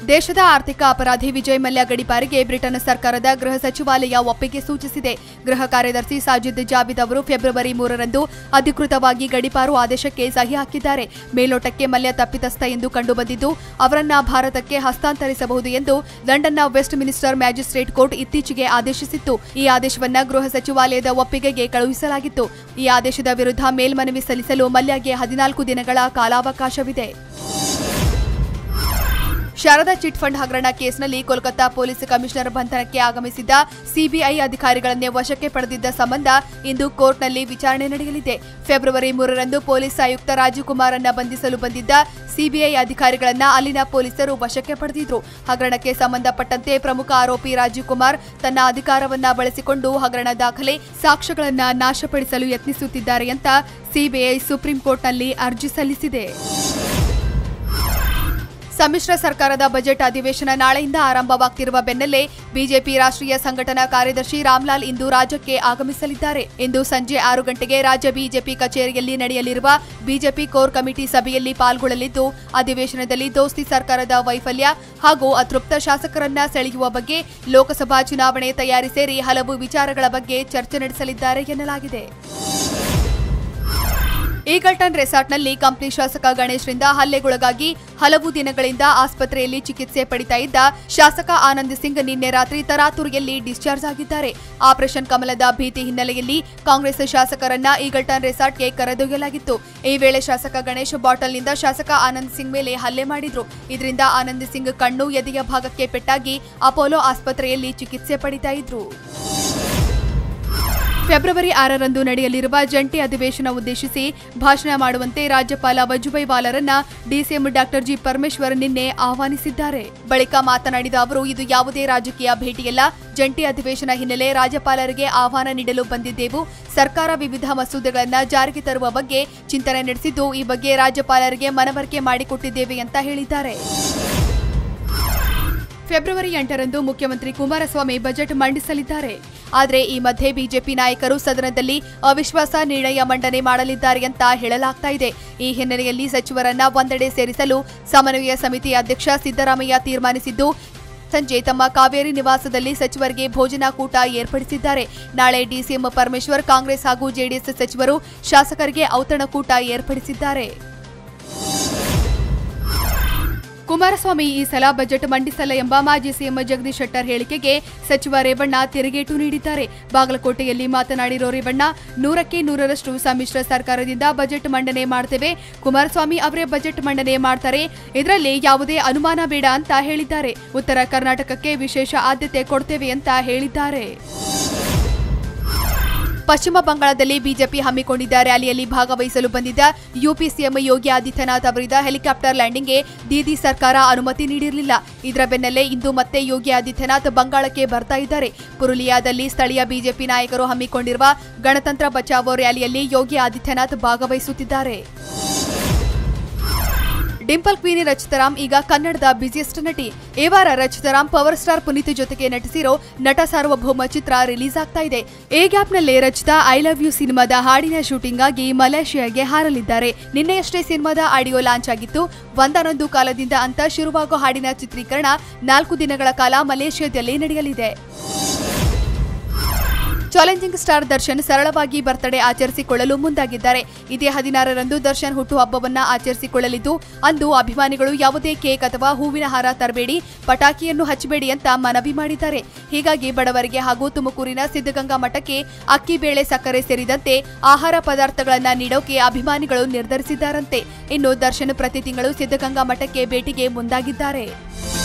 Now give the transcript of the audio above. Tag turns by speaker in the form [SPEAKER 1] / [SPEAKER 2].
[SPEAKER 1] ದೇಶದ ಆರ್ಥಿಕ ಅಪರಾಧಿ ವಿಜಯ್ ಮಲ್ಯ ಗಡೀಪಾರಿಗೆ ಬ್ರಿಟನ್ ಸರ್ಕಾರದ ಗೃಹ ಸಚಿವಾಲಯ ಒಪ್ಪಿಗೆ ಸೂಚಿಸಿದೆ. ಗೃಹ ಕಾರ್ಯದರ್ಶಿ ಸಾಜಿದ್ ಜಾವಿದ್ ಅವರು ಫೆಬ್ರವರಿ 3ರಂದು ಅಧಿಕೃತವಾಗಿ ಗಡೀಪಾರು ಆದೇಶಕ್ಕೆ ಸಹಿ ಹಾಕಿದ್ದಾರೆ. ಮೇಲ್ನೋಟಕ್ಕೆ ಮಲ್ಯ ತಪ್ಪಿತಸ್ಥ ಎಂದು ಕಂಡುಬಂದಿದ್ದು ಅವರನ್ನ ಭಾರತಕ್ಕೆ ಹಸ್ತಾಂತರಿಸಬಹುದು ಎಂದು ಲಂಡನ್ನ ವೆಸ್ಟ್ ಮಿನಿಸ್ಟರ್ ಮ್ಯಾಜಿಸ್ಟ್ರೇಟ್ ಕೋರ್ಟ್ ಇತ್ತೀಚೆಗೆ ಆದೇಶಿಸಿತ್ತು. ಈ ಆದೇಶವನ್ನ ಗೃಹ ಸಚಿವಾಲಯದ ಒಪ್ಪಿಗೆಗೆ ಕಳುಹಿಸಲಾಗಿತ್ತು. ಈ ಆದೇಶದ ವಿರುದ್ಧ ಮೇಲ್ಮನವಿ ಸಲ್ಲಿಸಲು ಮಲ್ಯಗೆ 14 ದಿನಗಳ ಕಾಲಾವಕಾಶವಿದೆ. ಶಾರದಾ ಚಿಟ್ ಫಂಡ್ ಹಗರಣ ಕೇಸ್ನಲ್ಲಿ ಕೋಲ್ಕತ್ತಾ ಪೊಲೀಸ್ ಕಮಿಷನರ್ ಬಂಧನಕ್ಕೆ ಆಗಮಿಸಿದ್ದ ಸಿಬಿಐ ಅಧಿಕಾರಿಗಳನ್ನೇ ವಶಕ್ಕೆ ಪಡೆದಿದ್ದ ಸಂಬಂಧ ಇಂದು ಕೋರ್ಟ್ನಲ್ಲಿ ವಿಚಾರಣೆ ನಡೆಯಲಿದೆ. ಫೆಬ್ರವರಿ 3ರಂದು ಪೊಲೀಸ್ ಆಯುಕ್ತ ರಾಜೀವ್ ಕುಮಾರ್ ಅನ್ನ ಬಂಧಿಸಲು ಬಂದಿದ್ದ ಸಿಬಿಐ ಅಧಿಕಾರಿಗಳನ್ನ ಅಲ್ಲಿನ ಪೊಲೀಸರು ವಶಕ್ಕೆ ಪಡೆದಿದ್ರು. ಹಗರಣಕ್ಕೆ ಸಂಬಂಧಪಟ್ಟಂತೆ ಪ್ರಮುಖ ಆರೋಪಿ ರಾಜೀವ್ ಕುಮಾರ್ ತನ್ನ ಅಧಿಕಾರವನ್ನ ಬಳಸಿಕೊಂಡು ಹಗರಣ ದಾಖಲೆ, ಸಾಕ್ಷ್ಯಗಳನ್ನ ನಾಶಪಡಿಸಲು ಯತ್ನಿಸುತ್ತಿದ್ದಾರೆ ಅಂತ ಸಿಬಿಐ ಸುಪ್ರೀಂ ಕೋರ್ಟ್ನಲ್ಲಿ ಅರ್ಜಿ ಸಲ್ಲಿಸಿದೆ. ಸಮ್ಮಿಶ್ರ ಸರ್ಕಾರದ ಬಜೆಟ್ ಅಧಿವೇಶನ ನಾಳೆಯಿಂದ ಆರಂಭವಾಗುತ್ತಿರುವ ಬೆನ್ನಲ್ಲೇ ಬಿಜೆಪಿ ರಾಷ್ಟ್ರೀಯ ಸಂಘಟನಾ ಕಾರ್ಯದರ್ಶಿ ರಾಮ್ಲಾಲ್ ಇಂದು ರಾಜ್ಯಕ್ಕೆ ಆಗಮಿಸಲಿದ್ದಾರೆ. ಇಂದು ಸಂಜೆ 6 ಗಂಟೆಗೆ ರಾಜ್ಯ ಬಿಜೆಪಿ ಕಚೇರಿಯಲ್ಲಿ ನಡೆಯಲಿರುವ ಬಿಜೆಪಿ ಕೋರ್ ಕಮಿಟಿ ಸಭೆಯಲ್ಲಿ ಪಾಲ್ಗೊಳ್ಳಲಿದ್ದು, ಅಧಿವೇಶನದಲ್ಲಿ ದೋಸ್ತಿ ಸರ್ಕಾರದ ವೈಫಲ್ಯ ಹಾಗೂ ಅತೃಪ್ತ ಶಾಸಕರನ್ನ ಸೆಳೆಯುವ ಬಗ್ಗೆ, ಲೋಕಸಭಾ ಚುನಾವಣೆ ತಯಾರಿ ಸೇರಿ ಹಲವು ವಿಚಾರಗಳ ಬಗ್ಗೆ ಚರ್ಚೆ ನಡೆಸಲಿದ್ದಾರೆ ಎನ್ನಲಾಗಿದೆ. ಈಗಲ್ಟನ್ ರೆಸಾರ್ಟ್ನಲ್ಲಿ ಕಂಪ್ಲಿ ಶಾಸಕ ಗಣೇಶ್ರಿಂದ ಹಲ್ಲೆಗೊಳಗಾಗಿ ಹಲವು ದಿನಗಳಿಂದ ಆಸ್ಪತ್ರೆಯಲ್ಲಿ ಚಿಕಿತ್ಸೆ ಪಡಿತಾ ಇದ್ದ ಶಾಸಕ ಆನಂದ್ ಸಿಂಗ್ ನಿನ್ನೆ ರಾತ್ರಿ ತರಾತುರಿಯಲ್ಲಿ ಡಿಸ್ಚಾರ್ಜ್ ಆಗಿದ್ದಾರೆ. ಆಪರೇಷನ್ ಕಮಲದ ಭೀತಿ ಹಿನ್ನೆಲೆಯಲ್ಲಿ ಕಾಂಗ್ರೆಸ್ ಶಾಸಕರನ್ನ ಈಗಲ್ಟನ್ ರೆಸಾರ್ಟ್ಗೆ ಕರೆದೊಯ್ಯಲಾಗಿತ್ತು. ಈ ವೇಳೆ ಶಾಸಕ ಗಣೇಶ್ ಬಾಟಲ್ನಿಂದ ಶಾಸಕ ಆನಂದ್ ಸಿಂಗ್ ಮೇಲೆ ಹಲ್ಲೆ ಮಾಡಿದ್ರು. ಇದರಿಂದ ಆನಂದ್ ಸಿಂಗ್ ಕಣ್ಣು, ಎದೆಯ ಭಾಗಕ್ಕೆ ಪೆಟ್ಟಾಗಿ ಅಪೋಲೋ ಆಸ್ಪತ್ರೆಯಲ್ಲಿ ಚಿಕಿತ್ಸೆ ಪಡಿತಾ ಇದ್ರು. ಫೆಬ್ರವರಿ 6ರಂದು ನಡೆಯಲಿರುವ ಜಂಟಿ ಅಧಿವೇಶನ ಉದ್ದೇಶಿಸಿ ಭಾಷಣ ಮಾಡುವಂತೆ ರಾಜ್ಯಪಾಲ ವಜುಭಾಯಿ ವಾಲಾರನ್ನ ಡಿಸಿಎಂ ಡಾ ಜಿ ಪರಮೇಶ್ವರ್ ನಿನ್ನೆ ಆಹ್ವಾನಿಸಿದ್ದಾರೆ. ಬಳಿಕ ಮಾತನಾಡಿದ ಅವರು, ಇದು ಯಾವುದೇ ರಾಜಕೀಯ ಭೇಟಿಯಲ್ಲ. ಜಂಟಿ ಅಧಿವೇಶನ ಹಿನ್ನೆಲೆ ರಾಜ್ಯಪಾಲರಿಗೆ ಆಹ್ವಾನ ನೀಡಲು ಬಂದಿದ್ದೆವು. ಸರ್ಕಾರ ವಿವಿಧ ಮಸೂದೆಗಳನ್ನು ಜಾರಿಗೆ ತರುವ ಬಗ್ಗೆ ಚಿಂತನೆ ನಡೆಸಿದ್ದು, ಈ ಬಗ್ಗೆ ರಾಜ್ಯಪಾಲರಿಗೆ ಮನವರಿಕೆ ಮಾಡಿಕೊಟ್ಟಿದ್ದೇವೆ ಅಂತ ಹೇಳಿದ್ದಾರೆ. ಫೆಬ್ರವರಿ 8ರಂದು ಮುಖ್ಯಮಂತ್ರಿ ಕುಮಾರಸ್ವಾಮಿ ಬಜೆಟ್ ಮಂಡಿಸಲಿದ್ದಾರೆ. ಆದರೆ ಈ ಮಧ್ಯೆ ಬಿಜೆಪಿ ನಾಯಕರು ಸದನದಲ್ಲಿ ಅವಿಶ್ವಾಸ ನಿರ್ಣಯ ಮಂಡನೆ ಮಾಡಲಿದ್ದಾರೆ ಅಂತ ಹೇಳಲಾಗ್ತಾ ಇದೆ. ಈ ಹಿನ್ನೆಲೆಯಲ್ಲಿ ಸಚಿವರನ್ನ ಒಂದೆಡೆ ಸೇರಿಸಲು ಸಮನ್ವಯ ಸಮಿತಿ ಅಧ್ಯಕ್ಷ ಸಿದ್ದರಾಮಯ್ಯ ತೀರ್ಮಾನಿಸಿದ್ದು, ಸಂಜೆ ತಮ್ಮ ಕಾವೇರಿ ನಿವಾಸದಲ್ಲಿ ಸಚಿವರಿಗೆ ಭೋಜನ ಕೂಟ ಏರ್ಪಡಿಸಿದ್ದಾರೆ. ನಾಳೆ ಡಿಸಿಎಂ ಪರಮೇಶ್ವರ್, ಕಾಂಗ್ರೆಸ್ ಹಾಗೂ ಜೆಡಿಎಸ್ ಸಚಿವರು ಶಾಸಕರಿಗೆ ಔತಣಕೂಟ ಏರ್ಪಡಿಸಿದ್ದಾರೆ. ಕುಮಾರಸ್ವಾಮಿ ಈ ಸಲ ಬಜೆಟ್ ಮಂಡಿಸಲ್ಲ ಎಂಬ ಮಾಜಿ ಸಿಎಂ ಜಗದೀಶ್ ಶೆಟ್ಟರ್ ಹೇಳಿಕೆಗೆ ಸಚಿವ ರೇವಣ್ಣ ತಿರುಗೇಟು ನೀಡಿದ್ದಾರೆ. ಬಾಗಲಕೋಟೆಯಲ್ಲಿ ಮಾತನಾಡಿರೋ ರೇವಣ್ಣ, 100ಕ್ಕೆ 100ರಷ್ಟು ಸಮ್ಮಿಶ್ರ ಸರ್ಕಾರದಿಂದ ಬಜೆಟ್ ಮಂಡನೆ ಮಾಡ್ತೇವೆ. ಕುಮಾರಸ್ವಾಮಿ ಅವರೇ ಬಜೆಟ್ ಮಂಡನೆ ಮಾಡ್ತಾರೆ, ಇದರಲ್ಲಿ ಯಾವುದೇ ಅನುಮಾನ ಬೇಡ ಅಂತ ಹೇಳಿದ್ದಾರೆ. ಉತ್ತರ ಕರ್ನಾಟಕಕ್ಕೆ ವಿಶೇಷ ಆದ್ಯತೆ ಕೊಡ್ತೇವೆ ಅಂತ ಹೇಳಿದ್ದಾರೆ. ಪಶ್ಚಿಮ ಬಂಗಾಳದಲ್ಲಿ ಬಿಜೆಪಿ ಹಮ್ಮಿಕೊಂಡಿದ್ದ ರ್ಯಾಲಿಯಲ್ಲಿ ಭಾಗವಹಿಸಲು ಬಂದಿದ್ದ ಯುಪಿ ಸಿಎಂ ಯೋಗಿ ಆದಿತ್ಯನಾಥ್ ಅವರಿದ್ದ ಹೆಲಿಕಾಪ್ಟರ್ ಲ್ಯಾಂಡಿಂಗ್ಗೆ ದೀದಿ ಸರ್ಕಾರ ಅನುಮತಿ ನೀಡಿರಲಿಲ್ಲ. ಇದರ ಬೆನ್ನಲ್ಲೇ ಇಂದು ಮತ್ತೆ ಯೋಗಿ ಆದಿತ್ಯನಾಥ್ ಬಂಗಾಳಕ್ಕೆ ಬರ್ತಾ ಇದ್ದಾರೆ. ಪುರುಲಿಯಾದಲ್ಲಿ ಸ್ಥಳೀಯ ಬಿಜೆಪಿ ನಾಯಕರು ಹಮ್ಮಿಕೊಂಡಿರುವ ಗಣತಂತ್ರ ಬಚಾವೋ ರ್ಯಾಲಿಯಲ್ಲಿ ಯೋಗಿ ಆದಿತ್ಯನಾಥ್ ಭಾಗವಹಿಸುತ್ತಿದ್ದಾರೆ. ಡಿಂಪಲ್ ಕ್ವೀನಿ ರಚಿತಾರಾಮ್ ಈಗ ಕನ್ನಡದ ಬ್ಯುಸಿಯೆಸ್ಟ್ ನಟಿ. ಈ ವಾರ ರಚಿತಾರಾಮ್ ಪವರ್ ಸ್ಟಾರ್ ಪುನೀತ್ ಜೊತೆಗೆ ನಟಿಸಿರೋ ನಟ ಸಾರ್ವಭೌಮ ಚಿತ್ರ ರಿಲೀಸ್ ಆಗ್ತಾ ಇದೆ. ಈ ಗ್ಯಾಪ್ನಲ್ಲೇ ರಚಿತಾ ಐ ಲವ್ ಯು ಸಿನಿಮಾದ ಹಾಡಿನ ಶೂಟಿಂಗ್ ಆಗಿ ಮಲೇಷಿಯಾಗೆ ಹಾರಲಿದ್ದಾರೆ. ನಿನ್ನೆಯಷ್ಟೇ ಸಿನಿಮಾದ ಆಡಿಯೋ ಲಾಂಚ್ ಆಗಿತ್ತು. ಒಂದಾನೊಂದು ಕಾಲದಿಂದ ಅಂತ ಶುರುವಾಗೋ ಹಾಡಿನ ಚಿತ್ರೀಕರಣ 4 ದಿನಗಳ ಕಾಲ ಮಲೇಷಿಯಾದಲ್ಲಿ ನಡೆಯಲಿದೆ. ಚಾಲೆಂಜಿಂಗ್ ಸ್ಟಾರ್ ದರ್ಶನ್ ಸರಳವಾಗಿ ಬರ್ತ್ಡೇ ಆಚರಿಸಿಕೊಳ್ಳಲು ಮುಂದಾಗಿದ್ದಾರೆ. ಇದೇ 16ರಂದು ದರ್ಶನ್ ಹುಟ್ಟುಹಬ್ಬವನ್ನ ಆಚರಿಸಿಕೊಳ್ಳಲಿದ್ದು, ಅಂದು ಅಭಿಮಾನಿಗಳು ಯಾವುದೇ ಕೇಕ್ ಅಥವಾ ಹೂವಿನ ಹಾರ ತರಬೇಡಿ, ಪಟಾಕಿಯನ್ನು ಹಚ್ಚಬೇಡಿ ಅಂತ ಮನವಿ ಮಾಡಿದ್ದಾರೆ. ಹೀಗಾಗಿ ಬಡವರಿಗೆ ಹಾಗೂ ತುಮಕೂರಿನ ಸಿದ್ಧಗಂಗಾ ಮಠಕ್ಕೆ ಅಕ್ಕಿ, ಬೇಳೆ, ಸಕ್ಕರೆ ಸೇರಿದಂತೆ ಆಹಾರ ಪದಾರ್ಥಗಳನ್ನ ನೀಡೋಕೆ ಅಭಿಮಾನಿಗಳು ನಿರ್ಧರಿಸಿದ್ದಾರಂತೆ. ಇನ್ನು ದರ್ಶನ್ ಪ್ರತಿ ತಿಂಗಳು ಸಿದ್ಧಗಂಗಾ ಮಠಕ್ಕೆ ಭೇಟಿಗೆ ಮುಂದಾಗಿದ್ದಾರೆ.